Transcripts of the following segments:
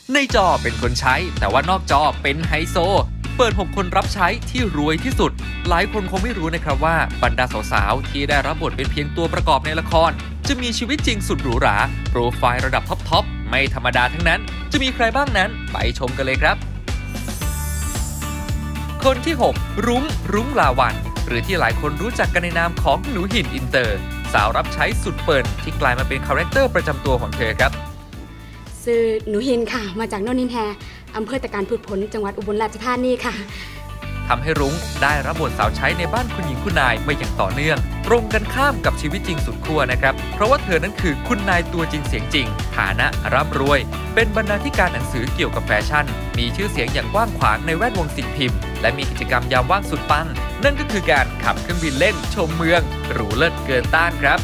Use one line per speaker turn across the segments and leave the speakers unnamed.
ในจอเป็นคนใช้แต่ว่านอกจอเป็นไฮโซเปิด6คนรับใช้ที่รวยที่สุดหลายคนคงไม่รู้นะครับว่าบรรดาสาวๆที่ได้รับบทเป็นเพียงตัวประกอบในละครจะมีชีวิตจริงสุดหรูหราโปรไฟล์ระดับท็อปไม่ธรรมดาทั้งนั้นจะมีใครบ้างนั้นไปชมกันเลยครับคนที่6รุ้งลาวันหรือที่หลายคนรู้จักกันในนามของหนูหินอินเตอร์สาวรับใช้สุดเปิ่นที่กลายมาเป็นคาแรคเตอร์ประจำตัวของเธอครับ
ชื่อหนูหินค่ะมาจากโนนนินแฮอำเภอตะการพืชผลจังหวัดอุบลราชธานีค่ะ
ทำให้รุ้งได้รับบทสาวใช้ในบ้านคุณหญิงคุณนายมาอย่างต่อเนื่องตรงกันข้ามกับชีวิตจริงสุดขั้วนะครับเพราะว่าเธอนั้นคือคุณนายตัวจริงเสียงจริงฐานะร่ำรวยเป็นบรรณาธิการหนังสือเกี่ยวกับแฟชั่นมีชื่อเสียงอย่างกว้างขวางในแวดวงสิ่งพิมพ์และมีกิจกรรมยามว่างสุดปังนั่นก็คือการขับเครื่องบินเล่นชมเมืองหรูเลิศเกินต้านครับ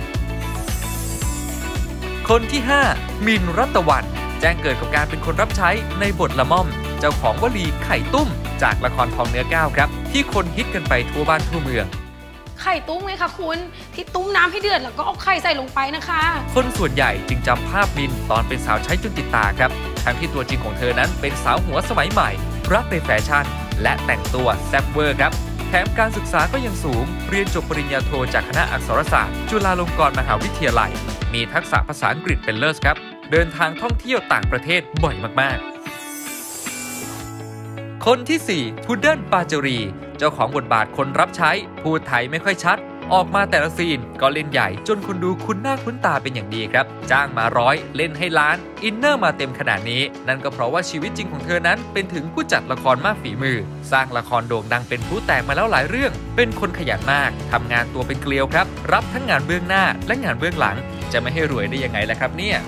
คนที่5มินรัตวันแจ้งเกิดกับการเป็นคนรับใช้ในบทละม่อมเจ้าของวลีไข่ตุ้มจากละครทองเนื้อก้าวครับที่คนฮิตกันไปทั่วบ้านทั่วเมือง
ไข่ตุ้มไงคะคุณที่ตุ้มน้ำให้เดือดแล้วก็เอาไข่ใส่ลงไปนะคะ
คนส่วนใหญ่จึงจำภาพมินตอนเป็นสาวใช้จนติดตาครับทั้งที่ตัวจริงของเธอนั้นเป็นสาวหัวสมัยใหม่รักในแฟชั่นและแต่งตัวแซ่บเวอร์ครับแถมการศึกษาก็ยังสูงเรียนจบปริญญาโทจากคณะอักษรศาสตร์จุฬาลงกรณ์มหาวิทยาลัยมีทักษะภาษาอังกฤษเป็นเลิศครับเดินทางท่องเที่ยวต่างประเทศบ่อยมากๆคนที่4พุดเดิ้ลปาจารีเจ้าของบทบาทคนรับใช้พูดไทยไม่ค่อยชัดออกมาแต่ละซีนก็เล่นใหญ่จนคนดูคุ้นหน้าคุ้นตาเป็นอย่างดีครับจ้างมา100เล่นให้ล้านอินเนอร์มาเต็มขนาดนี้นั่นก็เพราะว่าชีวิตจริงของเธอนั้นเป็นถึงผู้จัดละครมากฝีมือสร้างละครโด่งดังเป็นพลุแตกมาแล้วหลายเรื่องเป็นคนขยันมากทำงานตัวเป็นเกลียวครับรับทั้งงานเบื้องหน้าและงานเบื้องหลังจะไม่ให้รวยได้ยังไงล่ะครับเนี่ย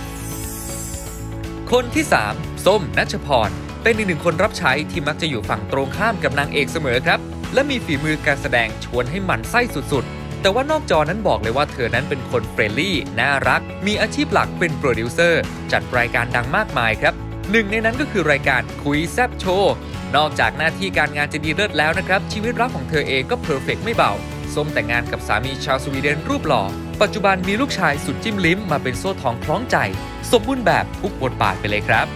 คนที่3ส้มณัชพรเป็นอีกหนึ่งคนรับใช้ที่มักจะอยู่ฝั่งตรงข้ามกับนางเอกเสมอครับและมีฝีมือการแสดงชวนให้หมั่นไส้สุดๆแต่ว่านอกจอนั้นบอกเลยว่าเธอนั้นเป็นคนเฟรนลี่น่ารักมีอาชีพหลักเป็นโปรดิวเซอร์จัดรายการดังมากมายครับหนึ่งในนั้นก็คือรายการคุยแซบโชว์นอกจากหน้าที่การงานจะดีเลิศแล้วนะครับชีวิตรักของเธอเองก็เพอร์เฟกต์ไม่เบาส้มแต่งงานกับสามีชาวสวีเดนรูปหล่อปัจจุบันมีลูกชายสุดจิ้มลิ้มมาเป็นโซ่ทองคล้องใจสมบูรณ์แบบทุกบทบาทไปเลยครับ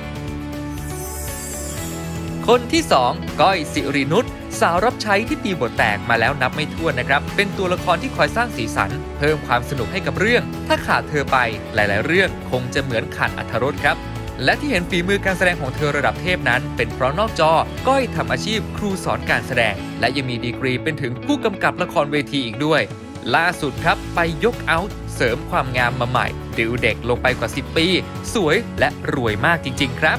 คนที่2ก้อยสิรินุชสาวรับใช้ที่ตีบทแตกมาแล้วนับไม่ถ้วนนะครับเป็นตัวละครที่คอยสร้างสีสันเพิ่มความสนุกให้กับเรื่องถ้าขาดเธอไปหลายๆเรื่องคงจะเหมือนขาดอรรถรสครับและที่เห็นฝีมือการแสดงของเธอระดับเทพนั้นเป็นเพราะนอกจอก้อยทำอาชีพครูสอนการแสดงและยังมีดีกรีเป็นถึงผู้กำกับละครเวทีอีกด้วยล่าสุดครับไปยกเอาท์เสริมความงามมาใหม่ดิวเด็กลงไปกว่า10ปีสวยและรวยมากจริงๆครับ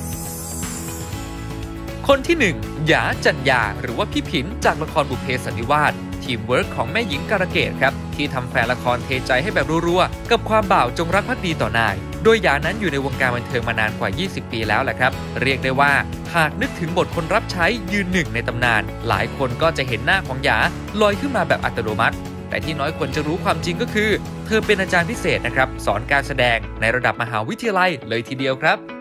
คนที่1หยาจัญญาหรือว่าพี่ผินจากละครบุพเพสันนิวาสทีมเวิร์คของแม่หญิงการะเกดครับที่ทำแฟนละครเทใจให้แบบรัวๆกับความบ่าวจงรักภักดีต่อนายโดยหยานั้นอยู่ในวงการบันเทิงมานานกว่า20ปีแล้วแหละครับเรียกได้ว่าหากนึกถึงบทคนรับใช้ยืนหนึ่งในตำนานหลายคนก็จะเห็นหน้าของหยาลอยขึ้นมาแบบอัตโนมัติแต่ที่น้อยคนจะรู้ความจริงก็คือเธอเป็นอาจารย์พิเศษนะครับสอนการแสดงในระดับมหาวิทยาลัยเลยทีเดียวครับ